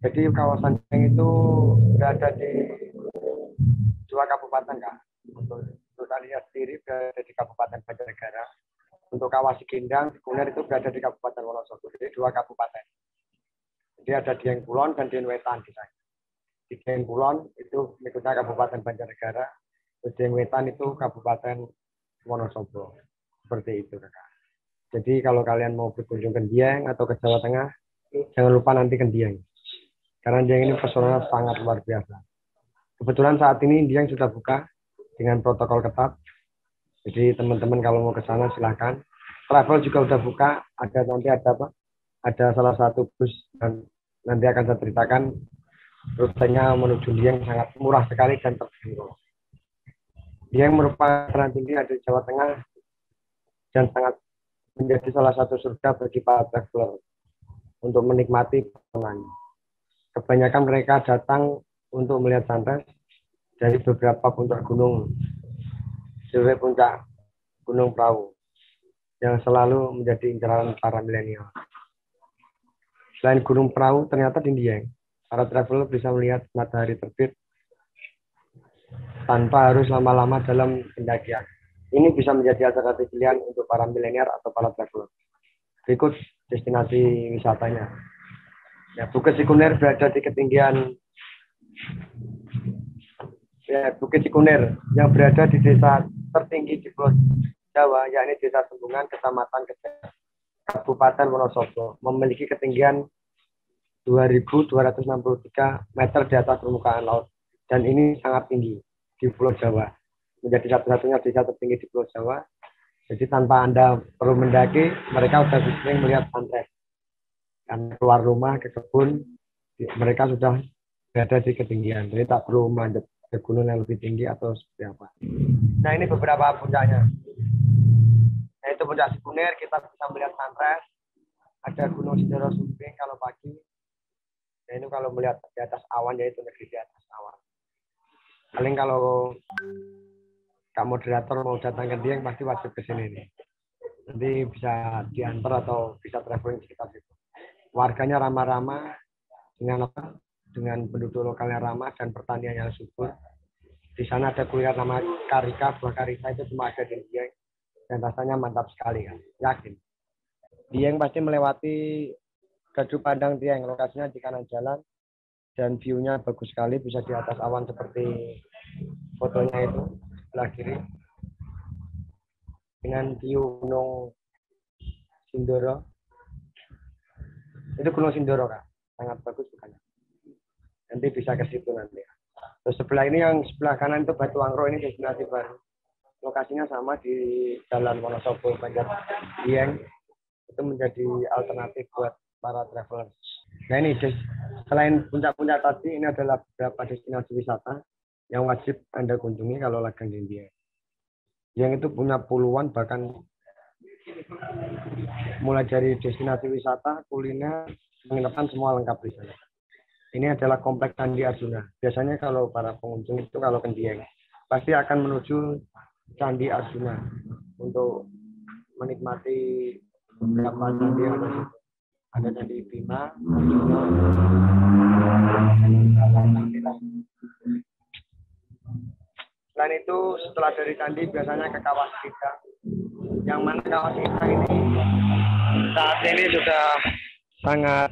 Jadi kawasan Dieng itu berada di dua kabupaten, Kak. Untuk saya sendiri berada di Kabupaten Banjarnegara. Untuk Kawah Sikindang, Kunir itu berada di Kabupaten Wonosobo. Jadi dua kabupaten. Jadi ada Dieng Kulon dan Dieng Wetan di sana. Di Dieng Kulon itu mengikuti Kabupaten Banjarnegara. Di Dieng Wetan itu Kabupaten Wonosobo. Seperti itu, Kak. Jadi kalau kalian mau berkunjung ke Dieng atau ke Jawa Tengah, jangan lupa nanti ke Dieng. Karena Dieng ini pesonanya sangat luar biasa. Kebetulan saat ini Dieng sudah buka dengan protokol ketat. Jadi teman-teman kalau mau ke sana silahkan. Travel juga udah buka. Nanti ada apa? Ada salah satu bus dan nanti akan saya ceritakan rutenya menuju Dieng sangat murah sekali dan terjangkau. Dieng merupakan dataran tinggi di Jawa Tengah dan sangat menjadi salah satu surga bagi para traveler untuk menikmati pemandangan. Kebanyakan mereka datang untuk melihat sunrise dari beberapa puncak gunung, seperti puncak Gunung Prau, yang selalu menjadi incaran para milenial. Selain Gunung Prau, ternyata di Dieng, para traveler bisa melihat matahari terbit tanpa harus lama-lama dalam pendakian. Ini bisa menjadi alternatif pilihan untuk para milenial atau para traveler. Berikut destinasi wisatanya. Ya, Bukit Sikunir berada di ketinggian Bukit Sikunir yang berada di desa tertinggi di Pulau Jawa, yakni Desa Sembungan, Kecamatan Kejar, Kabupaten Wonosobo, memiliki ketinggian 2.263 meter di atas permukaan laut, dan ini sangat tinggi di Pulau Jawa, menjadi satu-satunya desa tertinggi di Pulau Jawa. Jadi tanpa Anda perlu mendaki, mereka sudah sering melihat sunrise. Karena keluar rumah ke kebun, mereka sudah berada di ketinggian, jadi tak perlu melanjut ke gunung yang lebih tinggi atau seperti apa. Nah, ini beberapa puncaknya. Yaitu puncak Sikunir, kita bisa melihat sunrise. Ada Gunung Sindoro Sumbing kalau pagi. Nah, ini kalau melihat di atas awan, yaitu negeri di atas awan. Paling kalau Kak moderator mau datang ke Dieng, pasti wajib ke sini nih. Nanti bisa diantar atau bisa traveling sekitar situ. Warganya ramah-ramah, dengan penduduk lokalnya ramah dan pertanian yang subur. Di sana ada kuliner nama karika, buah karika itu cuma ada di Dieng dan rasanya mantap sekali, kan? Yakin. Dieng pasti melewati Gardu Pandang Dieng, lokasinya di kanan jalan dan view-nya bagus sekali, bisa di atas awan seperti fotonya itu sebelah kiri dengan view Gunung Sindoro. Itu Gunung Sindoro, Kak, sangat bagus bukan? Nanti bisa ke situ nanti. Terus sebelah ini yang sebelah kanan itu Batu Angro, ini destinasi baru. Lokasinya sama di Jalan Wonosobo Banjar Dieng. Itu menjadi alternatif buat para traveler. Nah ini selain puncak-puncak tadi, ini adalah beberapa destinasi wisata yang wajib Anda kunjungi kalau lagi di Dieng. Dieng itu punya puluhan, bahkan mulai dari destinasi wisata, kuliner, penginapan, semua lengkap di sana. Ini adalah kompleks Candi Arjuna. Biasanya kalau para pengunjung itu kalau ke Dieng pasti akan menuju Candi Arjuna untuk menikmati beberapa candi yang ada di situ. Ada Candi Bima, Arjuna, selain itu setelah dari candi biasanya ke Kawah Sikindang. Yang mana Kawah Sikindang ini saat ini sudah sangat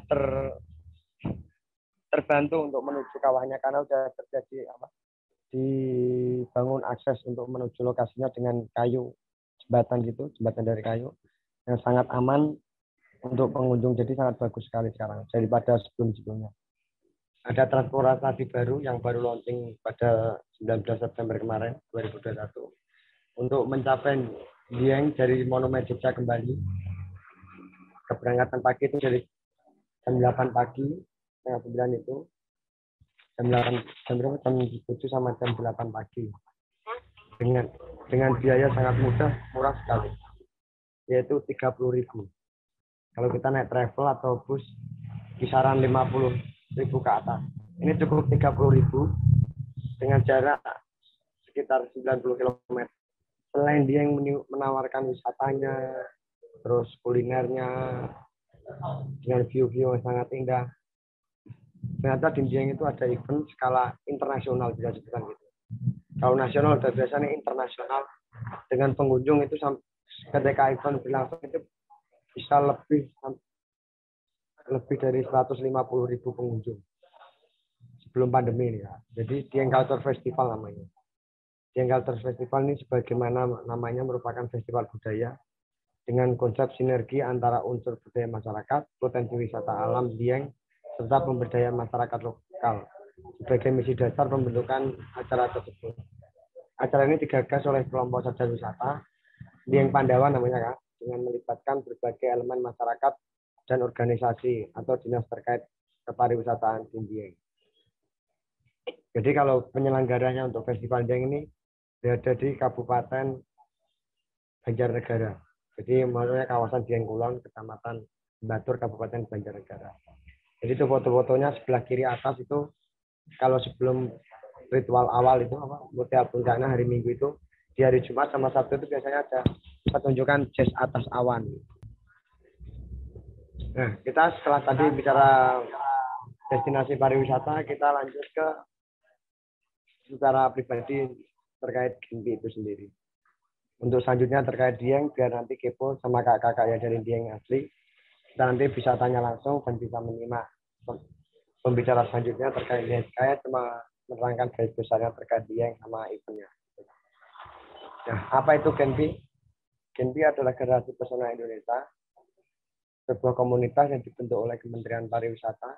terbantu untuk menuju kawahnya karena sudah terjadi dibangun akses untuk menuju lokasinya dengan kayu, jembatan dari kayu yang sangat aman untuk pengunjung, jadi sangat bagus sekali sekarang daripada sebelum-sebelumnya. Ada transportasi baru yang baru launching pada 19 September kemarin 2021 untuk mencapai Dieng dari Monumen Jogja kembali. Keberangkatan pagi itu dari jam 8 pagi, setengah 9 itu, jam 7 sama jam 8 pagi. Dengan biaya sangat murah sekali, yaitu 30.000. Kalau kita naik travel atau bus, kisaran 50.000 ke atas. Ini cukup 30.000 dengan jarak sekitar 90 km. Selain dia yang menawarkan wisatanya, terus kulinernya, dengan view-view yang sangat indah, ternyata di Dieng itu ada event skala internasional, bisa disebutkan gitu. Kalau nasional udah biasanya internasional dengan pengunjung itu ketika event berlangsung itu bisa lebih dari 150.000 pengunjung sebelum pandemi ini ya. Jadi Dieng Culture Festival namanya. Dieng Culture Festival ini sebagaimana namanya merupakan festival budaya dengan konsep sinergi antara unsur budaya masyarakat, potensi wisata alam Dieng, serta pemberdayaan masyarakat lokal sebagai misi dasar pembentukan acara tersebut. Acara ini digagas oleh kelompok sadar wisata Dieng Pandawa namanya Kak, dengan melibatkan berbagai elemen masyarakat dan organisasi atau dinas terkait kepariwisataan di Dieng. Jadi kalau penyelenggaranya untuk festival Dieng ini berada di Kabupaten Banjarnegara. Jadi maksudnya kawasan Dieng Kulon, Kecamatan Batur, Kabupaten Banjarnegara. Jadi itu foto-fotonya sebelah kiri atas itu kalau sebelum ritual awal itu Mutia Puncana hari Minggu itu di hari Jumat sama Sabtu itu biasanya ada pertunjukan jazz atas awan. Nah, kita setelah tadi bicara destinasi pariwisata, kita lanjut ke secara pribadi terkait Genpi itu sendiri. Untuk selanjutnya terkait Dieng, biar nanti kepo sama kakak-kakak yang dari Dieng asli, kita nanti bisa tanya langsung dan bisa menyimak pembicara selanjutnya terkait Dieng. Saya cuma menerangkan garis besarnya terkait Dieng sama eventnya. Nah, apa itu Genpi? Genpi adalah Generasi Pesona Indonesia, sebuah komunitas yang dibentuk oleh Kementerian Pariwisata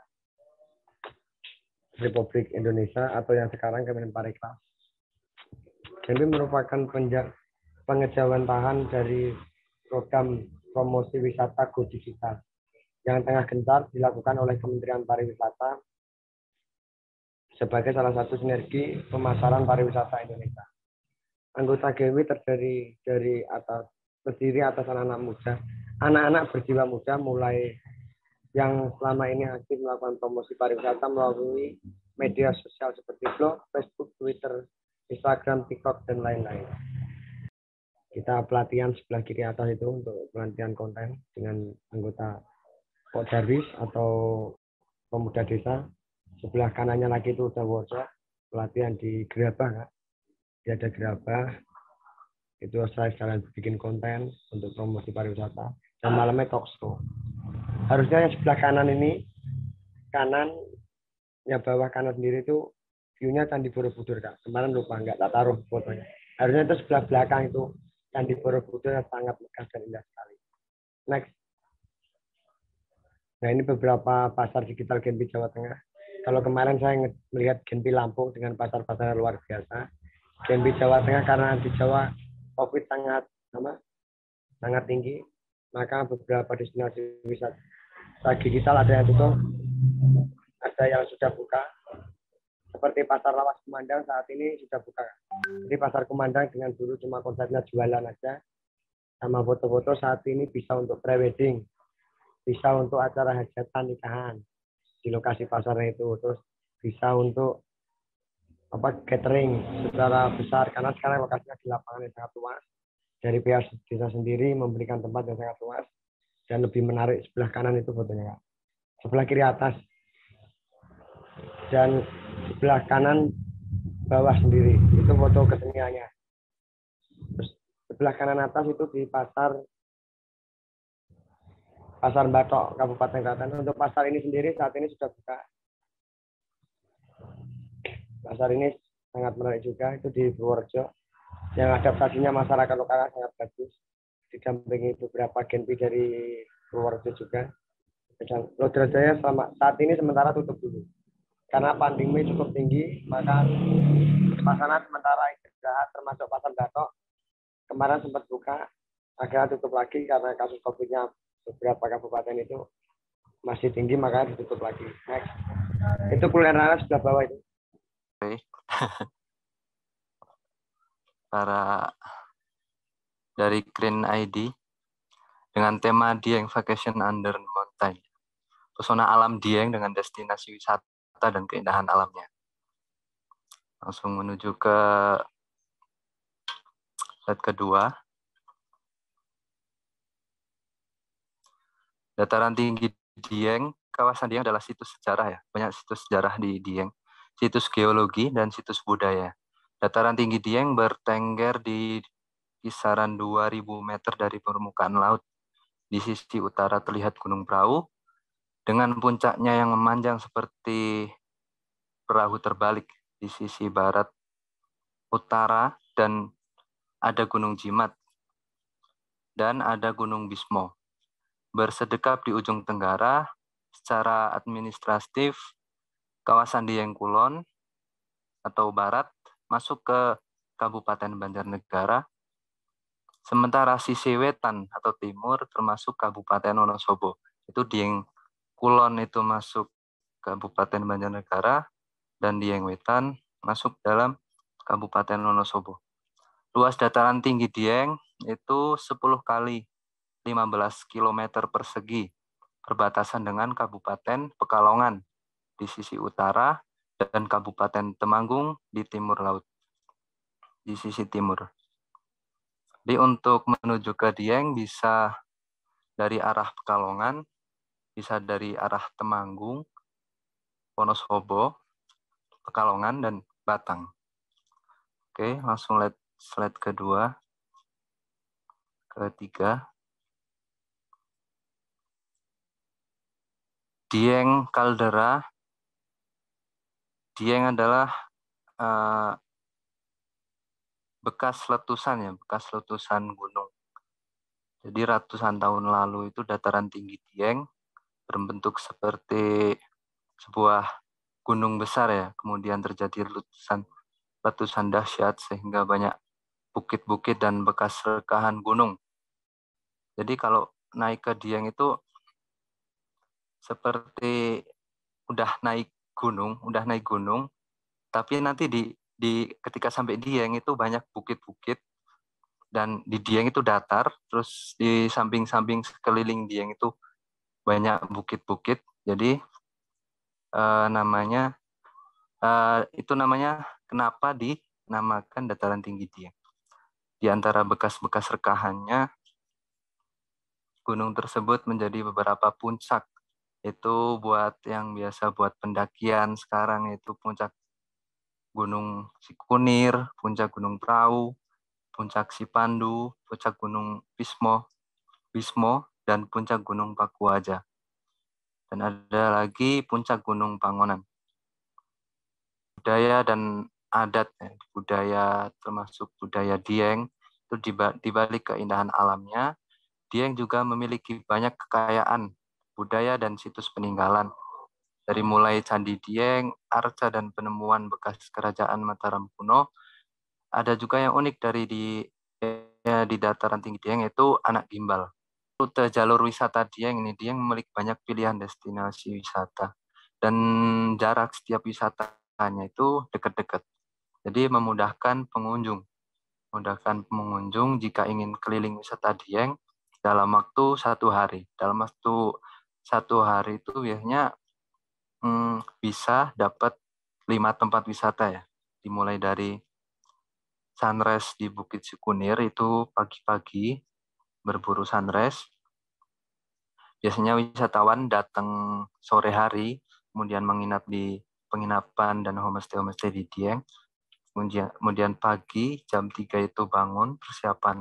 Republik Indonesia atau yang sekarang Kemenparekraf. Genpi merupakan pengejawantahan dari program promosi wisata Go Digital yang tengah gencar dilakukan oleh Kementerian Pariwisata sebagai salah satu sinergi pemasaran pariwisata Indonesia. Anggota Genpi terdiri atas anak-anak muda, anak-anak berjiwa muda mulai yang selama ini aktif melakukan promosi pariwisata melalui media sosial seperti blog, Facebook, Twitter, Instagram, TikTok, dan lain-lain. Kita pelatihan sebelah kiri atas itu untuk pelatihan konten dengan anggota Podarwis atau pemuda desa. Sebelah kanannya lagi itu udah workshop pelatihan di Gerabah, Kak. Dia ada Gerabah, itu saya sekarang bikin konten untuk promosi pariwisata. Dan malamnya talk show. Harusnya yang sebelah kanan ini, yang bawah kanan sendiri itu view-nya Candi Borobudur, Kak. Kemarin lupa, nggak tak taruh fotonya. Harusnya itu sebelah belakang itu Candi Borobudur yang sangat megah dan indah sekali. Next. Nah, ini beberapa pasar digital Genpi Jawa Tengah. Kalau kemarin saya melihat Genpi Lampung dengan pasar-pasar luar biasa. Genpi Jawa Tengah karena di Jawa COVID sangat tinggi, maka beberapa destinasi wisata digital ada yang tutup, ada yang sudah buka. Seperti Pasar Lawas Kumandang saat ini sudah buka. Jadi Pasar Kumandang dengan dulu cuma konsepnya jualan aja, sama foto-foto saat ini bisa untuk prewedding, bisa untuk acara hajatan nikahan di lokasi pasarnya itu, terus bisa untuk catering secara besar karena sekarang lokasinya di lapangan yang sangat luas. Dari pihak desa sendiri memberikan tempat yang sangat luas dan lebih menarik. Sebelah kanan itu fotonya, Kak. Sebelah kiri atas dan sebelah kanan bawah sendiri itu foto keseniannya. Terus sebelah kanan atas itu di Pasar Batok Kabupaten Klaten. Untuk pasar ini sendiri saat ini sudah buka. Pasar ini sangat menarik juga, itu di Purworejo. Yang adaptasinya masyarakat lokal sangat bagus. Didampingi beberapa Genpi dari Purworejo juga. Lodrojaya saat ini sementara tutup dulu. Karena pandemi cukup tinggi, maka pasar sementara istirahat termasuk Pasar Batok. Kemarin sempat buka, akhirnya tutup lagi karena kasus COVID-nya beberapa kabupaten itu masih tinggi, makanya ditutup lagi. Next. Itu kuliner sebelah bawah itu. Oke. Para dari Green ID dengan tema Dieng Vacation Under Mountain. Pesona alam Dieng dengan destinasi wisata dan keindahan alamnya. Langsung menuju ke slide kedua. Dataran tinggi Dieng kawasan Dieng adalah situs sejarah ya, banyak situs sejarah di Dieng, situs geologi dan situs budaya. Dataran tinggi Dieng bertengger di kisaran 2000 meter dari permukaan laut. Di sisi utara terlihat Gunung Prau dengan puncaknya yang memanjang seperti perahu terbalik. Di sisi barat utara dan ada Gunung Jimat dan ada Gunung Bismo. Bersedekap di ujung tenggara, secara administratif, kawasan Dieng Kulon atau barat masuk ke Kabupaten Banjarnegara, sementara sisi wetan atau timur termasuk Kabupaten Wonosobo. Itu Dieng Kulon itu masuk Kabupaten Banjarnegara dan Dieng Wetan masuk dalam Kabupaten Wonosobo. Luas dataran tinggi Dieng itu 10 kali 15 km persegi, perbatasan dengan Kabupaten Pekalongan di sisi utara dan Kabupaten Temanggung di timur laut, di sisi timur. Jadi untuk menuju ke Dieng bisa dari arah Pekalongan, bisa dari arah Temanggung, Wonosobo, Pekalongan, dan Batang. Oke, langsung lihat slide kedua, ketiga. Dieng Kaldera. Dieng adalah bekas letusan gunung. Jadi ratusan tahun lalu itu dataran tinggi Dieng berbentuk seperti sebuah gunung besar ya. Kemudian terjadi letusan dahsyat sehingga banyak bukit-bukit dan bekas rekahan gunung. Jadi kalau naik ke Dieng itu seperti udah naik gunung, tapi nanti di ketika sampai Dieng itu banyak bukit-bukit dan di Dieng itu datar, terus di samping-samping sekeliling Dieng itu banyak bukit-bukit. Jadi itu namanya kenapa dinamakan dataran tinggi Dieng. Di antara bekas-bekas rekahannya, gunung tersebut menjadi beberapa puncak. Itu buat yang biasa buat pendakian sekarang itu puncak Gunung Sikunir, puncak Gunung Prau, puncak Sipandu, puncak Gunung Bismo, dan puncak Gunung Pakuaja. Dan ada lagi puncak Gunung Pangonan. Budaya dan adat, budaya termasuk budaya Dieng, itu dibalik keindahan alamnya, Dieng juga memiliki banyak kekayaan budaya dan situs peninggalan. Dari mulai Candi Dieng, arca dan penemuan bekas kerajaan Mataram kuno, ada juga yang unik dari di dataran tinggi Dieng yaitu Anak Gimbal. Rute jalur wisata Dieng memiliki banyak pilihan destinasi wisata dan jarak setiap wisatanya itu dekat-dekat. Jadi memudahkan pengunjung jika ingin keliling wisata Dieng dalam waktu 1 hari. Dalam waktu 1 hari itu biasanya bisa dapat 5 tempat wisata ya. Dimulai dari sunrise di Bukit Sikunir itu pagi-pagi berburu sunrise. Biasanya wisatawan datang sore hari, kemudian menginap di penginapan dan homestay di Dieng. Kemudian pagi jam 3 itu bangun persiapan.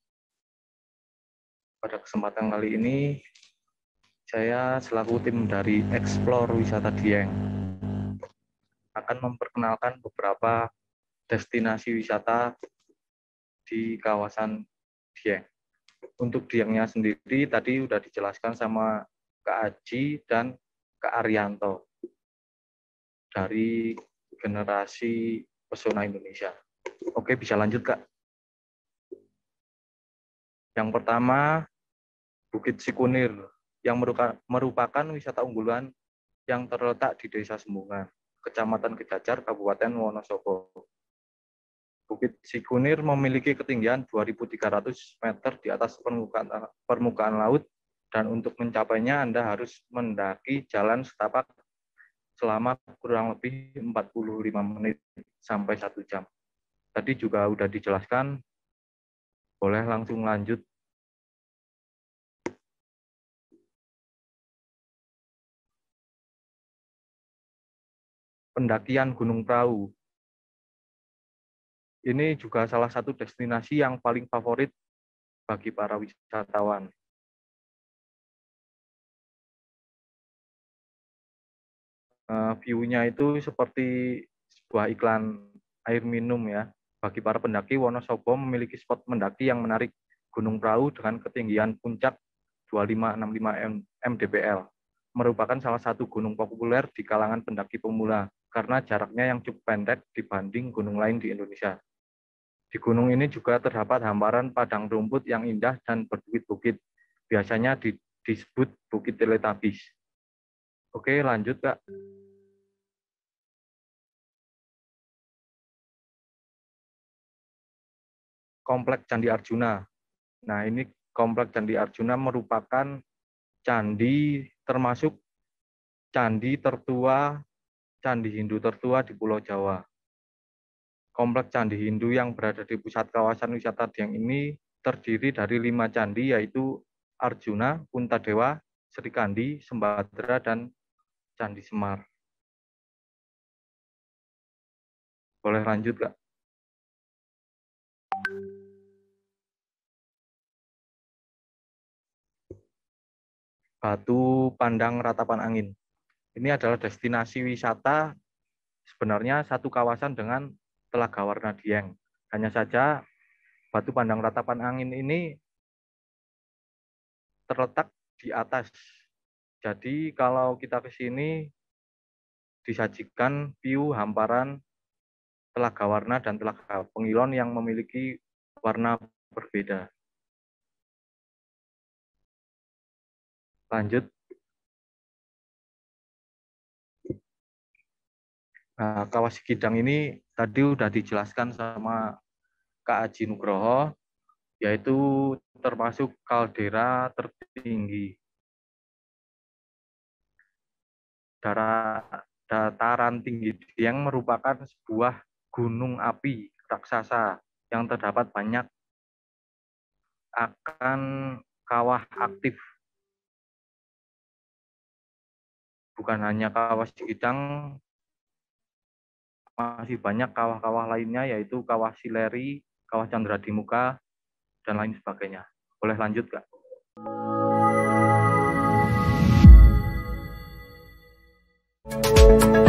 Pada kesempatan kali ini saya selaku tim dari Explore Wisata Dieng akan memperkenalkan beberapa destinasi wisata di kawasan Dieng. Untuk Diengnya sendiri tadi sudah dijelaskan sama Kak Aji dan Kak Arianto dari generasi Pesona Indonesia. Oke, bisa lanjut Kak. Yang pertama, Bukit Sikunir, yang merupakan wisata unggulan yang terletak di Desa Sembungan, Kecamatan Gejajar, Kabupaten Wonosobo. Bukit Sikunir memiliki ketinggian 2.300 meter di atas permukaan laut, dan untuk mencapainya Anda harus mendaki jalan setapak selama kurang lebih 45 menit sampai 1 jam. Tadi juga sudah dijelaskan, boleh langsung lanjut. pendakian Gunung Prau. Ini juga salah satu destinasi yang paling favorit bagi para wisatawan. View-nya itu seperti sebuah iklan air minum ya. Bagi para pendaki, Wonosobo memiliki spot mendaki yang menarik, Gunung Prau dengan ketinggian puncak 2565 mdpl. Merupakan salah satu gunung populer di kalangan pendaki pemula karena jaraknya yang cukup pendek dibanding gunung lain di Indonesia. Di gunung ini juga terdapat hamparan padang rumput yang indah dan berbukit-bukit. Biasanya disebut Bukit Teletabis. Oke, lanjut, Kak. Kompleks Candi Arjuna. Nah, ini Kompleks Candi Arjuna merupakan candi termasuk candi tertua, candi Hindu tertua di Pulau Jawa. Kompleks Candi Hindu yang berada di pusat kawasan wisata Dieng ini terdiri dari 5 candi, yaitu Arjuna, Puntadewa, Srikandi, Sembadra, dan Candi Semar. Boleh lanjut, Kak? Batu Pandang Ratapan Angin. Ini adalah destinasi wisata sebenarnya satu kawasan dengan Telaga Warna Dieng. Hanya saja Batu Pandang Ratapan Angin ini terletak di atas. Jadi kalau kita ke sini disajikan view hamparan Telaga Warna dan Telaga Pengilon yang memiliki warna berbeda. Lanjut. Nah, Kawah Sikidang ini tadi udah dijelaskan sama Kak Aji Nugroho, yaitu termasuk kaldera tertinggi. Dataran tinggi Dieng merupakan sebuah gunung api raksasa yang terdapat banyak akan kawah aktif. Bukan hanya Kawah Sikidang, masih banyak kawah-kawah lainnya, yaitu Kawah Sileri, Kawah Candra di Muka, dan lain sebagainya. Boleh lanjut, Kak?